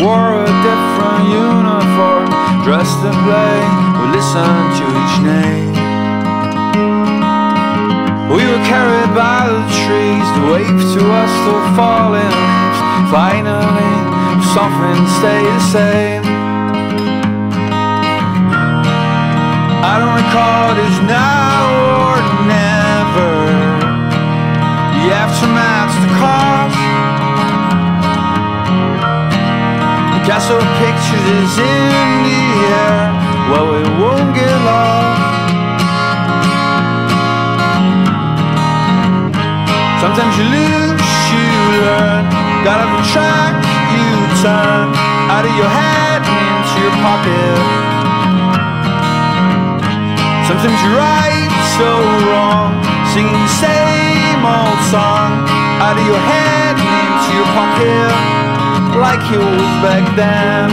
wore a different uniform, dressed in black, we listened to each name. We were carried by the trees, the wave to us, the falling leaves. Finally, something stayed the same. I don't recall it is now or never. The aftermath's the cause. The castle of pictures is in the air. Well, we won't get lost. Sometimes you lose, you learn. Got off the track, you turn. Out of your head and into your pocket. Sometimes you're right, so wrong, singing the same old song. Out of your head and into your pocket, like it was back then.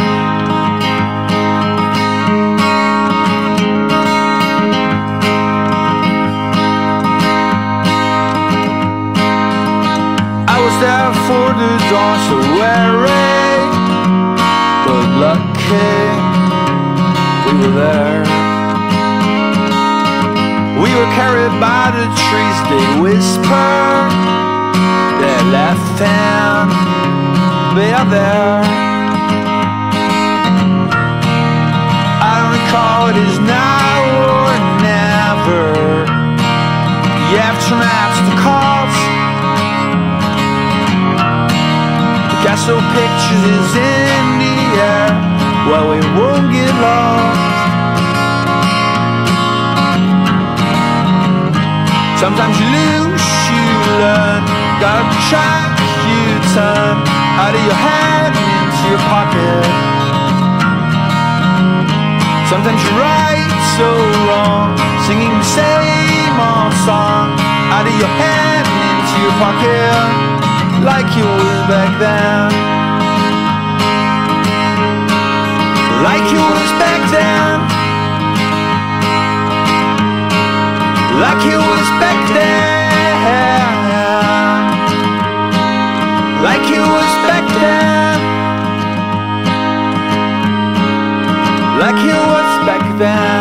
I was there for the dawn, so weary, but lucky we were there. We were carried by the trees, they whispered, they're laughing, they are there. I don't recall it is now or never. The aftermath's the cause. The castle pictures is in the air. Well, we won't get lost. Sometimes you lose, you learn. Got off the track, you turn. Out of your head and into your pocket. Sometimes you're right, so wrong, singing the same old song. Out of your head and into your pocket, like it was back then. Like it was back then. Like it was back then. Like it was back then. Like it was back then.